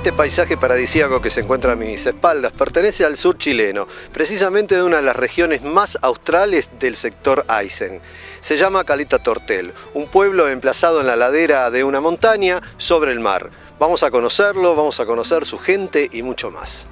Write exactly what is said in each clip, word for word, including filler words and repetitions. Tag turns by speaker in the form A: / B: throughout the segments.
A: Este paisaje paradisíaco que se encuentra a mis espaldas pertenece al sur chileno, precisamente de una de las regiones más australes del sector Aysén. Se llama Caleta Tortel, un pueblo emplazado en la ladera de una montaña sobre el mar. Vamos a conocerlo, vamos a conocer su gente y mucho más.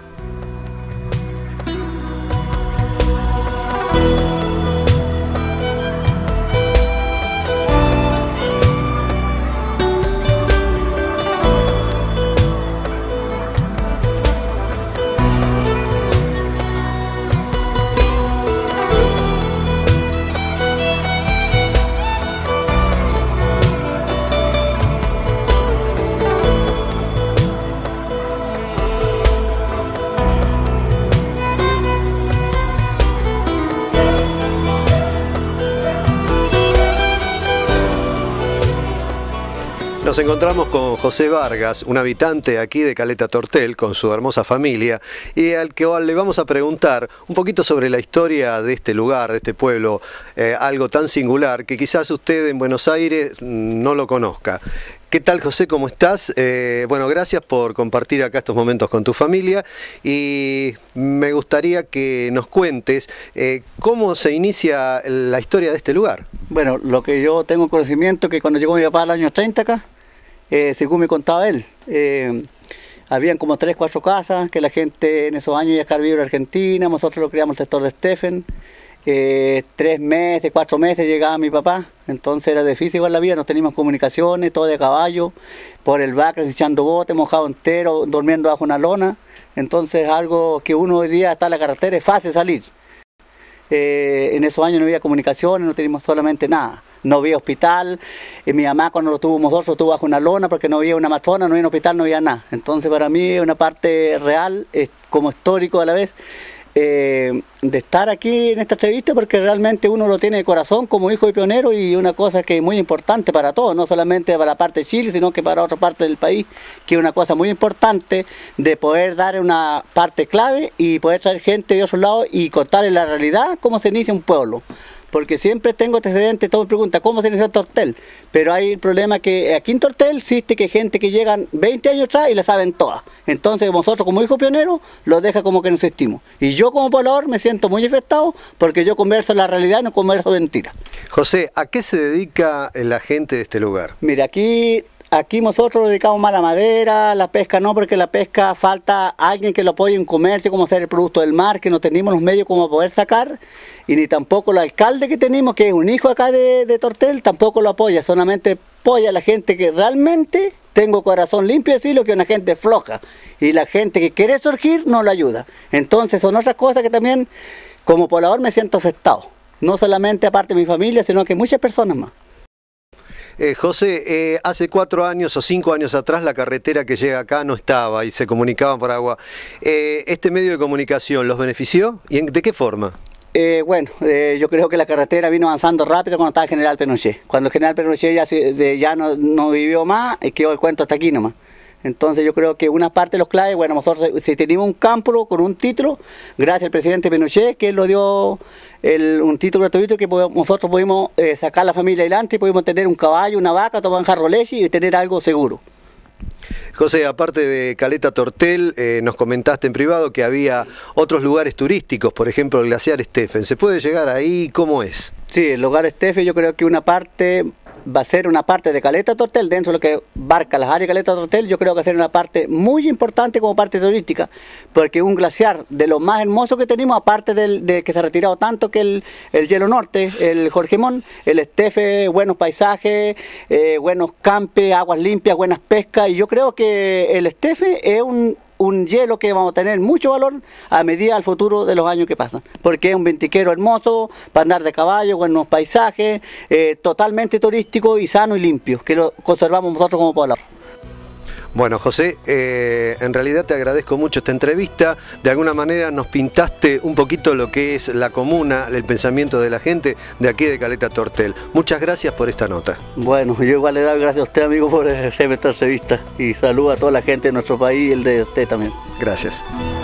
A: Nos encontramos con José Vargas, un habitante aquí de Caleta Tortel, con su hermosa familia, y al que le vamos a preguntar un poquito sobre la historia de este lugar, de este pueblo, eh, algo tan singular que quizás usted en Buenos Aires no lo conozca. ¿Qué tal, José? ¿Cómo estás? Eh, bueno, gracias por compartir acá estos momentos con tu familia y me gustaría que nos cuentes eh, cómo se inicia la historia de este lugar.
B: Bueno, lo que yo tengo conocimiento es que cuando llegó mi papá al año treinta acá, eh, según me contaba él, eh, habían como tres, cuatro casas que la gente en esos años ya acá vivía en Argentina, nosotros lo criamos en el sector de Stephen. Eh, tres meses, cuatro meses llegaba mi papá, entonces era difícil igual la vida, no teníamos comunicaciones, todo de caballo, por el Bacres echando bote, mojado entero, durmiendo bajo una lona, entonces algo que uno hoy día está en la carretera es fácil salir. Eh, en esos años no había comunicaciones, no teníamos solamente nada, no había hospital, eh, mi mamá cuando lo tuvo nosotros estuvo bajo una lona porque no había una matrona, no había un hospital, no había nada, entonces para mí es una parte real, es como histórico a la vez. Eh, de estar aquí en esta entrevista porque realmente uno lo tiene de corazón como hijo de pionero y una cosa que es muy importante para todos, no solamente para la parte de Chile, sino que para otra parte del país, que es una cosa muy importante de poder dar una parte clave y poder traer gente de otros lados y contarles la realidad, cómo se inicia un pueblo. Porque siempre tengo antecedentes, todo me pregunta cómo se inició Tortel, pero hay el problema que aquí en Tortel existe que gente que llegan veinte años atrás y la saben todas. Entonces nosotros como hijos pioneros los deja como que no existimos. Y yo como poblador me siento muy afectado porque yo converso la realidad, no converso mentira.
A: José, ¿a qué se dedica la gente de este lugar?
B: Mira, aquí... Aquí nosotros nos dedicamos más a la madera, la pesca no, porque la pesca falta alguien que lo apoye en comercio, como hacer el producto del mar, que no tenemos los medios como poder sacar, y ni tampoco el alcalde que tenemos, que es un hijo acá de, de Tortel, tampoco lo apoya, solamente apoya a la gente que realmente, tengo corazón limpio de decirlo, que es una gente floja, y la gente que quiere surgir no lo ayuda. Entonces son otras cosas que también, como poblador me siento afectado, no solamente aparte de mi familia, sino que muchas personas más.
A: Eh, José, eh, hace cuatro años o cinco años atrás la carretera que llega acá no estaba y se comunicaban por agua. Eh, ¿Este medio de comunicación los benefició? ¿Y en, de qué forma?
B: Eh, bueno, eh, yo creo que la carretera vino avanzando rápido cuando estaba el general Pinochet. Cuando el general Pinochet ya, se, de, ya no, no vivió más, quedó el cuento hasta aquí nomás. Entonces yo creo que una parte de los claves, bueno, nosotros si teníamos un campo con un título, gracias al presidente Pinochet, que él lo dio el, un título gratuito que nosotros pudimos eh, sacar la familia adelante y pudimos tener un caballo, una vaca, tomar un jarro de leche y tener algo seguro.
A: José, aparte de Caleta Tortel, eh, nos comentaste en privado que había otros lugares turísticos, por ejemplo el glaciar Stephen. ¿Se puede llegar ahí? ¿Cómo es?
B: Sí, el lugar Stephen yo creo que una parte... va a ser una parte de Caleta Tortel, dentro de lo que abarca las áreas de Caleta Tortel, yo creo que va a ser una parte muy importante como parte turística, porque un glaciar de lo más hermoso que tenemos, aparte del, de que se ha retirado tanto que el, el hielo norte, el Jorgemón, el Estefe, buenos paisajes, eh, buenos campes, aguas limpias, buenas pescas, y yo creo que el Estefe es un... un hielo que vamos a tener mucho valor a medida del futuro de los años que pasan, porque es un ventiquero hermoso para andar de caballo, buenos paisajes, eh, totalmente turístico y sano y limpio, que lo conservamos nosotros como poblador.
A: Bueno, José, eh, en realidad te agradezco mucho esta entrevista. De alguna manera nos pintaste un poquito lo que es la comuna, el pensamiento de la gente de aquí de Caleta Tortel. Muchas gracias por esta nota.
B: Bueno, yo igual le doy gracias a usted, amigo, por hacerme esta entrevista y saludo a toda la gente de nuestro país y el de usted también.
A: Gracias.